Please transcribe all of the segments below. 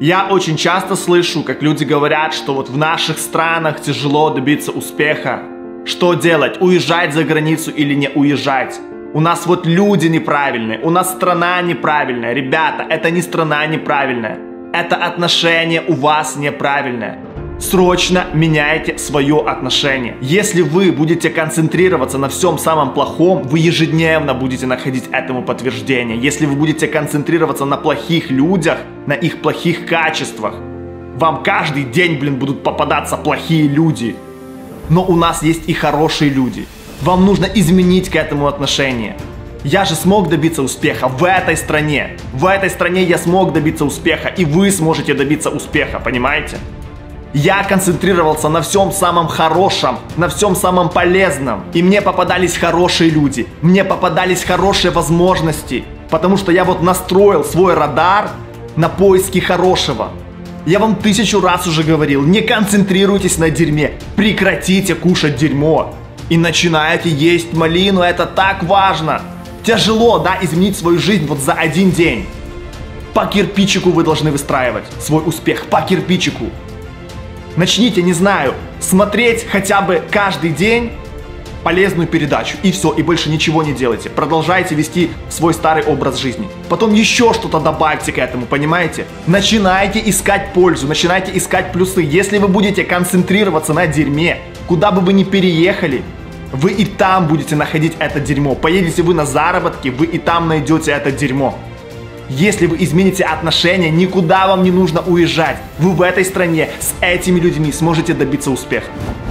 Я очень часто слышу, как люди говорят, что вот в наших странах тяжело добиться успеха. Что делать? Уезжать за границу или не уезжать? У нас вот люди неправильные, у нас страна неправильная. Ребята, это не страна неправильная. Это отношение у вас неправильное. Срочно меняйте свое отношение. Если вы будете концентрироваться на всем самом плохом, вы ежедневно будете находить этому подтверждение. Если вы будете концентрироваться на плохих людях, на их плохих качествах, вам каждый день, будут попадаться плохие люди. Но у нас есть и хорошие люди. Вам нужно изменить к этому отношение. Я же смог добиться успеха в этой стране. В этой стране я смог добиться успеха, и вы сможете добиться успеха, понимаете? Я концентрировался на всем самом хорошем, на всем самом полезном. И мне попадались хорошие люди, мне попадались хорошие возможности. Потому что я вот настроил свой радар на поиски хорошего. Я вам 1000 раз уже говорил, не концентрируйтесь на дерьме, прекратите кушать дерьмо. И начинайте есть малину, это так важно. Тяжело, да, изменить свою жизнь вот за один день. По кирпичику вы должны выстраивать свой успех, по кирпичику. Начните, не знаю, смотреть хотя бы каждый день полезную передачу. И все, и больше ничего не делайте. Продолжайте вести свой старый образ жизни. Потом еще что-то добавьте к этому, понимаете? Начинайте искать пользу, начинайте искать плюсы. Если вы будете концентрироваться на дерьме, куда бы вы ни переехали, вы и там будете находить это дерьмо. Поедете вы на заработки, вы и там найдете это дерьмо. Если вы измените отношения, никуда вам не нужно уезжать. Вы в этой стране с этими людьми сможете добиться успеха.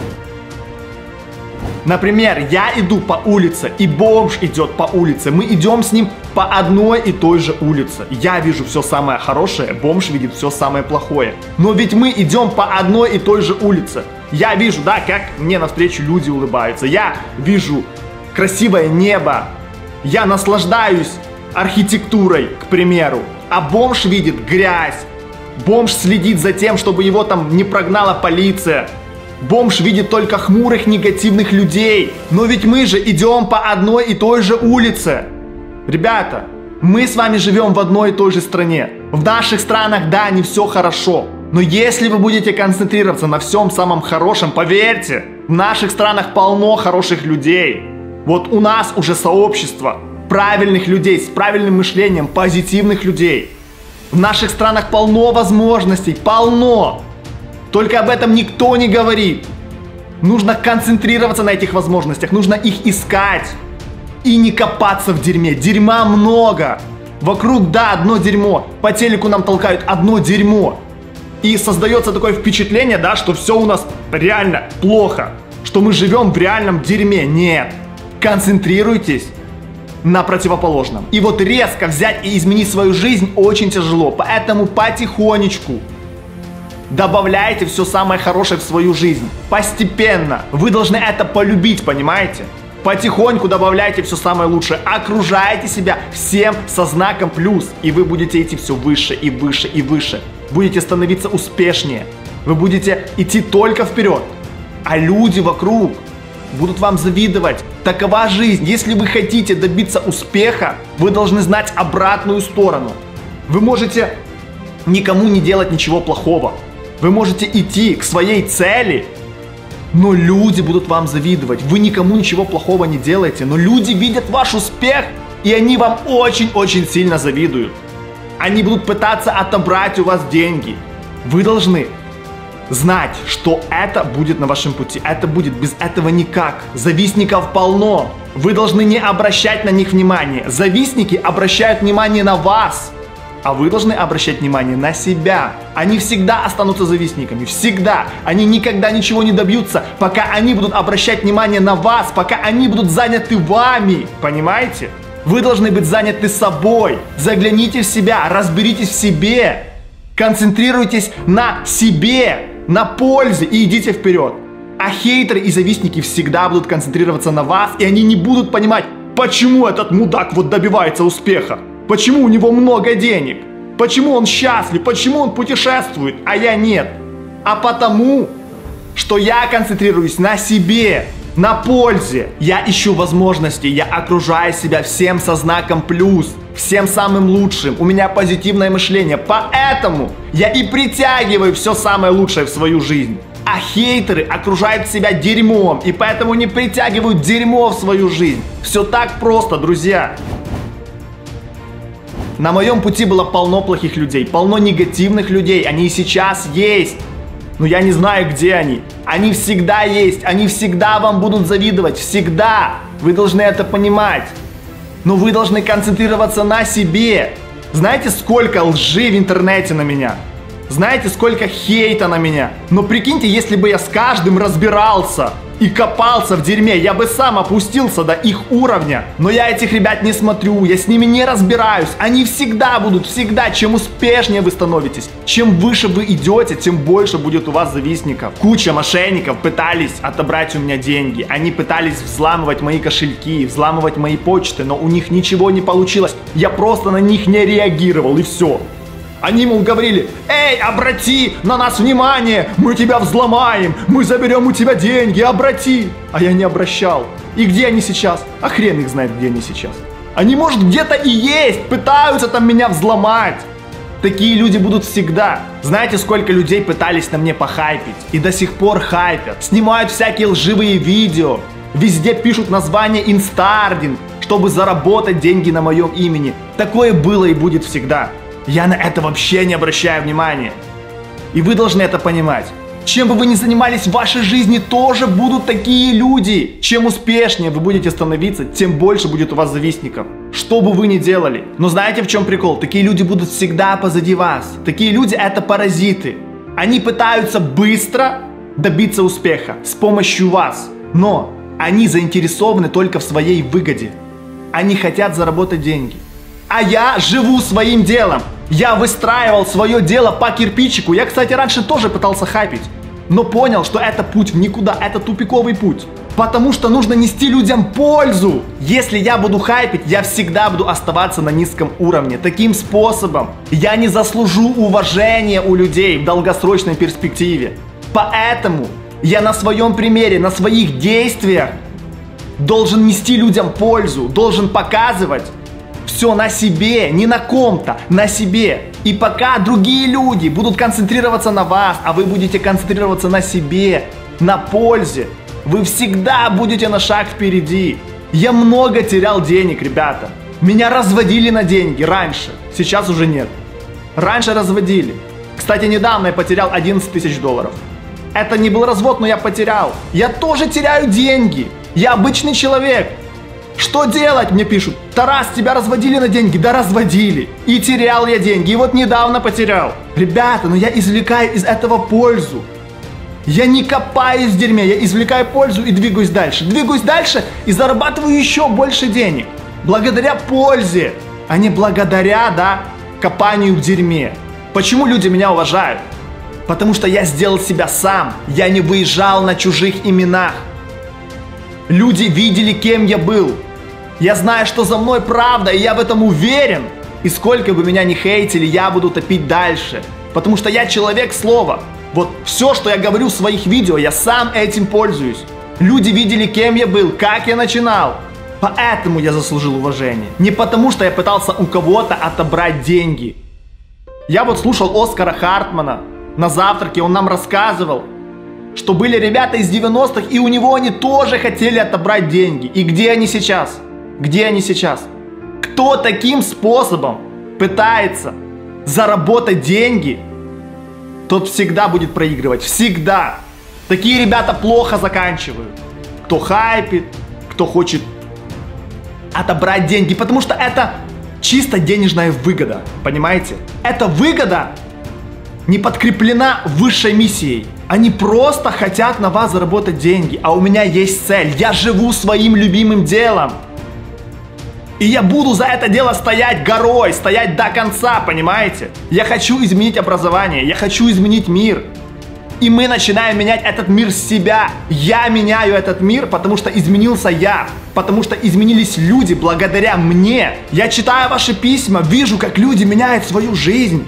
Например, я иду по улице, и бомж идет по улице. Мы идем с ним по одной и той же улице. Я вижу все самое хорошее, бомж видит все самое плохое. Но ведь мы идем по одной и той же улице. Я вижу, да, как мне навстречу люди улыбаются. Я вижу красивое небо. Я наслаждаюсь архитектурой, к примеру. А бомж видит грязь. Бомж следит за тем, чтобы его там не прогнала полиция. Бомж видит только хмурых, негативных людей. Но ведь мы же идем по одной и той же улице. Ребята, мы с вами живем в одной и той же стране. В наших странах, да, не все хорошо. Но если вы будете концентрироваться на всем самом хорошем, поверьте, в наших странах полно хороших людей. Вот у нас уже сообщество правильных людей, с правильным мышлением, позитивных людей. В наших странах полно возможностей, полно. Только об этом никто не говорит. Нужно концентрироваться на этих возможностях, нужно их искать. И не копаться в дерьме. Дерьма много. Вокруг, да, одно дерьмо. По телеку нам толкают одно дерьмо. И создается такое впечатление, да, что все у нас реально плохо. Что мы живем в реальном дерьме. Нет. Концентрируйтесь на противоположном. И вот резко взять и изменить свою жизнь очень тяжело. Поэтому потихонечку добавляйте все самое хорошее в свою жизнь. Постепенно. Вы должны это полюбить, понимаете? Потихоньку добавляйте все самое лучшее. Окружайте себя всем со знаком плюс. И вы будете идти все выше и выше и выше. Будете становиться успешнее. Вы будете идти только вперед. А люди вокруг будут вам завидовать. Такова жизнь. Если вы хотите добиться успеха, вы должны знать обратную сторону. Вы можете никому не делать ничего плохого. Вы можете идти к своей цели, но люди будут вам завидовать. Вы никому ничего плохого не делаете, но люди видят ваш успех, и они вам очень-очень сильно завидуют. Они будут пытаться отобрать у вас деньги. Вы должны знать, что это будет на вашем пути. Это будет, без этого никак. Завистников полно. Вы должны не обращать на них внимания. Завистники обращают внимание на вас. А вы должны обращать внимание на себя. Они всегда останутся завистниками. Всегда. Они никогда ничего не добьются, пока они будут обращать внимание на вас, пока они будут заняты вами. Понимаете? Вы должны быть заняты собой. Загляните в себя, разберитесь в себе. Концентрируйтесь на себе, на пользе и идите вперед. А хейтеры и завистники всегда будут концентрироваться на вас, и они не будут понимать, почему этот мудак вот добивается успеха. Почему у него много денег? Почему он счастлив? Почему он путешествует, а я нет? А потому, что я концентрируюсь на себе. на пользе. Я ищу возможности, я окружаю себя всем со знаком плюс, всем самым лучшим. У меня позитивное мышление, поэтому я и притягиваю все самое лучшее в свою жизнь. А хейтеры окружают себя дерьмом, и поэтому не притягивают дерьмо в свою жизнь. Все так просто, друзья. На моем пути было полно плохих людей, полно негативных людей, они и сейчас есть. Но я не знаю, где они. Они всегда есть, они всегда вам будут завидовать, всегда. Вы должны это понимать. Но вы должны концентрироваться на себе. Знаете, сколько лжи в интернете на меня? Знаете, сколько хейта на меня? Но прикиньте, если бы я с каждым разбирался и копался в дерьме, я бы сам опустился до их уровня. Но я этих ребят не смотрю, я с ними не разбираюсь. Они всегда будут, всегда. Чем успешнее вы становитесь, чем выше вы идете, тем больше будет у вас завистников. Куча мошенников пытались отобрать у меня деньги. Они пытались взламывать мои кошельки, взламывать мои почты, но у них ничего не получилось. Я просто на них не реагировал, и все. Они, мол, говорили: эй, обрати на нас внимание, мы тебя взломаем, мы заберем у тебя деньги, обрати. А я не обращал. И где они сейчас? А хрен их знает, где они сейчас. Они, может, где-то и есть, пытаются там меня взломать. Такие люди будут всегда. Знаете, сколько людей пытались на мне похайпить? И до сих пор хайпят. Снимают всякие лживые видео. Везде пишут название инстардинг, чтобы заработать деньги на моем имени. Такое было и будет всегда. Я на это вообще не обращаю внимания. И вы должны это понимать. Чем бы вы ни занимались в вашей жизни, тоже будут такие люди. Чем успешнее вы будете становиться, тем больше будет у вас завистников. Что бы вы ни делали. Но знаете, в чем прикол? Такие люди будут всегда позади вас. Такие люди — это паразиты. Они пытаются быстро добиться успеха с помощью вас. Но они заинтересованы только в своей выгоде. Они хотят заработать деньги. А я живу своим делом. Я выстраивал свое дело по кирпичику. Я, кстати, раньше тоже пытался хайпить. Но понял, что это путь в никуда. Это тупиковый путь. Потому что нужно нести людям пользу. Если я буду хайпить, я всегда буду оставаться на низком уровне. Таким способом я не заслужу уважения у людей в долгосрочной перспективе. Поэтому я на своем примере, на своих действиях должен нести людям пользу. Должен показывать все на себе, не на ком-то, на себе. И пока другие люди будут концентрироваться на вас, а вы будете концентрироваться на себе, на пользе, вы всегда будете на шаг впереди. Я много терял денег, ребята. Меня разводили на деньги раньше, сейчас уже нет. Раньше разводили. Кстати, недавно я потерял 11 тысяч долларов. Это не был развод, но я потерял. Я тоже теряю деньги. Я обычный человек. Что делать, мне пишут? Тарас, тебя разводили на деньги? Да, разводили. И терял я деньги, и вот недавно потерял. Ребята, но я извлекаю из этого пользу. Я не копаюсь в дерьме, я извлекаю пользу и двигаюсь дальше. Двигаюсь дальше и зарабатываю еще больше денег. Благодаря пользе, а не благодаря, копанию в дерьме. Почему люди меня уважают? Потому что я сделал себя сам. Я не выезжал на чужих именах. Люди видели, кем я был. Я знаю, что за мной правда, и я в этом уверен. И сколько бы меня ни хейтили, я буду топить дальше. Потому что я человек слова. Вот все, что я говорю в своих видео, я сам этим пользуюсь. Люди видели, кем я был, как я начинал. Поэтому я заслужил уважение. Не потому, что я пытался у кого-то отобрать деньги. Я вот слушал Оскара Хартмана на завтраке, он нам рассказывал, что были ребята из 90-х, и у него они тоже хотели отобрать деньги. И где они сейчас? Где они сейчас? Кто таким способом пытается заработать деньги, тот всегда будет проигрывать. Всегда. Такие ребята плохо заканчивают. Кто хайпит, кто хочет отобрать деньги, потому что это чисто денежная выгода. Понимаете? Эта выгода не подкреплена высшей миссией. Они просто хотят на вас заработать деньги. А у меня есть цель. Я живу своим любимым делом. И я буду за это дело стоять горой, стоять до конца, понимаете? Я хочу изменить образование, я хочу изменить мир. И мы начинаем менять этот мир с себя. Я меняю этот мир, потому что изменился я. Потому что изменились люди благодаря мне. Я читаю ваши письма, вижу, как люди меняют свою жизнь.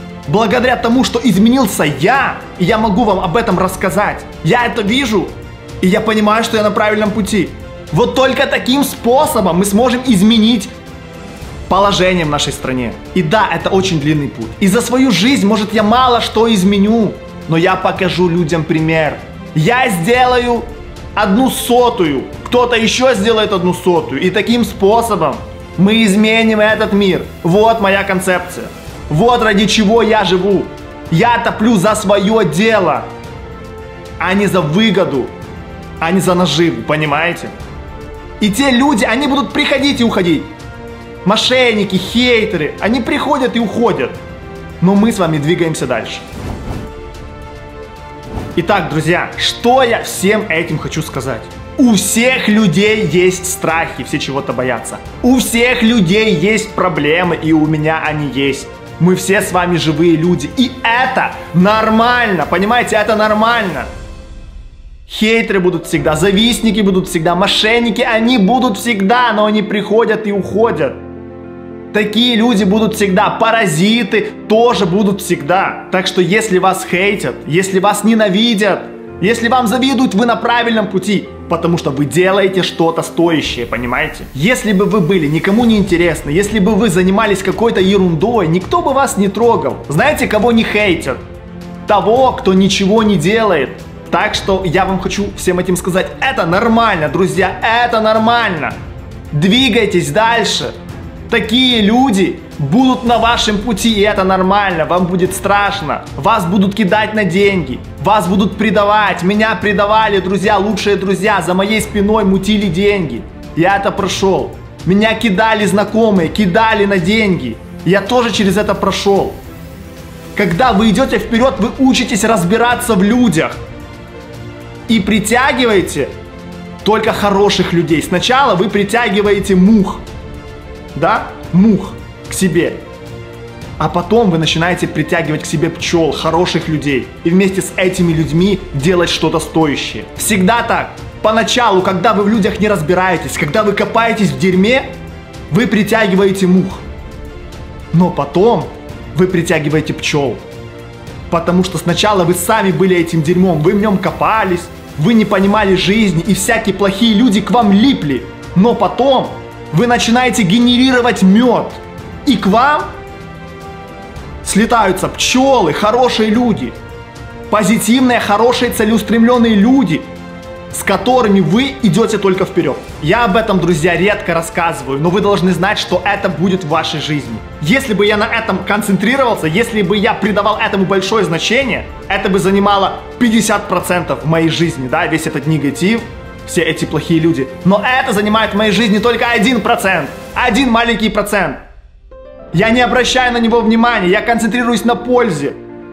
Благодаря тому, что изменился я, и я могу вам об этом рассказать. Я это вижу. И я понимаю, что я на правильном пути. Вот только таким способом мы сможем изменить положение в нашей стране. И да, это очень длинный путь. И за свою жизнь, может, я мало что изменю, но я покажу людям пример. Я сделаю 1/100, кто-то еще сделает 1/100. И таким способом мы изменим этот мир. Вот моя концепция. Вот ради чего я живу. Я топлю за свое дело, а не за выгоду, а не за наживу, понимаете? И те люди, они будут приходить и уходить. Мошенники, хейтеры, они приходят и уходят. Но мы с вами двигаемся дальше. Итак, друзья, что я всем этим хочу сказать? У всех людей есть страхи, все чего-то боятся. У всех людей есть проблемы, и у меня они есть. Мы все с вами живые люди, и это нормально, понимаете, это нормально. Хейтеры будут всегда, завистники будут всегда, мошенники, они будут всегда, но они приходят и уходят. Такие люди будут всегда, паразиты тоже будут всегда. Так что если вас хейтят, если вас ненавидят, если вам завидуют, вы на правильном пути, потому что вы делаете что-то стоящее, понимаете? Если бы вы были никому не интересны, если бы вы занимались какой-то ерундой, никто бы вас не трогал. Знаете, кого не хейтят? Того, кто ничего не делает. Так что я вам хочу всем этим сказать, это нормально, друзья, это нормально. Двигайтесь дальше. Такие люди будут на вашем пути, и это нормально, вам будет страшно, вас будут кидать на деньги, вас будут предавать, меня предавали, друзья, лучшие друзья, за моей спиной мутили деньги, я это прошел, меня кидали знакомые, кидали на деньги, я тоже через это прошел. Когда вы идете вперед, вы учитесь разбираться в людях и притягиваете только хороших людей. Сначала вы притягиваете мух. Да, мух к себе. А потом вы начинаете притягивать к себе пчел, хороших людей. И вместе с этими людьми делать что-то стоящее. Всегда так. Поначалу, когда вы в людях не разбираетесь, когда вы копаетесь в дерьме, вы притягиваете мух. Но потом вы притягиваете пчел. Потому что сначала вы сами были этим дерьмом, вы в нем копались, вы не понимали жизни, и всякие плохие люди к вам липли. Но потом вы начинаете генерировать мед, и к вам слетаются пчелы, хорошие люди, позитивные, хорошие, целеустремленные люди, с которыми вы идете только вперед. Я об этом, друзья, редко рассказываю, но вы должны знать, что это будет в вашей жизни. Если бы я на этом концентрировался, если бы я придавал этому большое значение, это бы занимало 50% в моей жизни, да, весь этот негатив, все эти плохие люди. Но это занимает в моей жизни только 1%. Один маленький процент. Я не обращаю на него внимания, я концентрируюсь на пользе.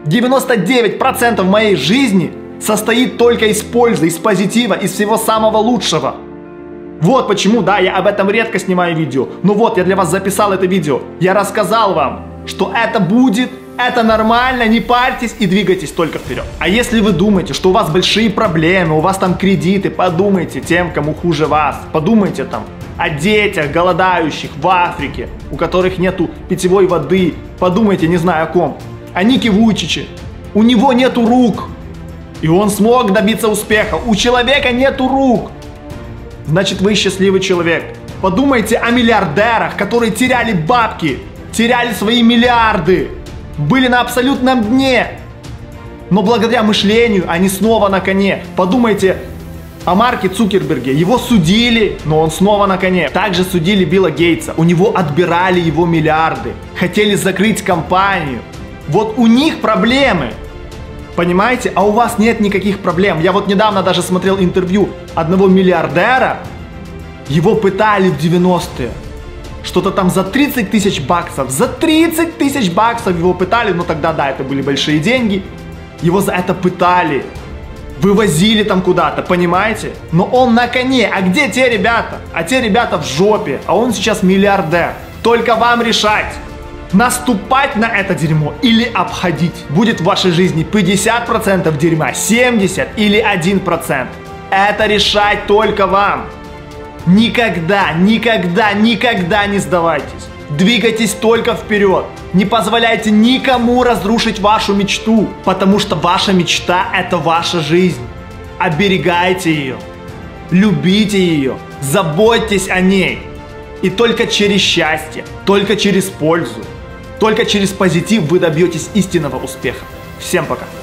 99% моей жизни состоит только из пользы, из позитива, из всего самого лучшего. Вот почему, да, я об этом редко снимаю видео. Но вот, я для вас записал это видео. Я рассказал вам, что это будет, это нормально, не парьтесь и двигайтесь только вперед. А если вы думаете, что у вас большие проблемы, у вас там кредиты, подумайте тем, кому хуже вас. Подумайте там о детях, голодающих в Африке, у которых нету питьевой воды. Подумайте, не знаю о ком. О Нике Вуйчиче. У него нету рук. И он смог добиться успеха. У человека нету рук. Значит, вы счастливый человек. Подумайте о миллиардерах, которые теряли бабки, теряли свои миллиарды, были на абсолютном дне. Но благодаря мышлению они снова на коне. Подумайте о Марке Цукерберге. Его судили, но он снова на коне. Также судили Билла Гейтса. У него отбирали его миллиарды. Хотели закрыть компанию. Вот у них проблемы. Понимаете? А у вас нет никаких проблем. Я вот недавно даже смотрел интервью одного миллиардера. Его пытали в 90-е. Что-то там за 30 тысяч баксов. За 30 тысяч баксов его пытали. Но тогда, да, это были большие деньги. Его за это пытали. Вывозили там куда-то, понимаете? Но он на коне. А где те ребята? А те ребята в жопе. А он сейчас миллиардер. Только вам решать. Наступать на это дерьмо или обходить. Будет в вашей жизни 50% дерьма, 70% или 1%. Это решать только вам. Никогда, никогда, никогда не сдавайтесь. Двигайтесь только вперед. Не позволяйте никому разрушить вашу мечту, потому что ваша мечта – это ваша жизнь. оберегайте ее, любите ее, заботьтесь о ней. И только через счастье, только через пользу, только через позитив вы добьетесь истинного успеха. Всем пока!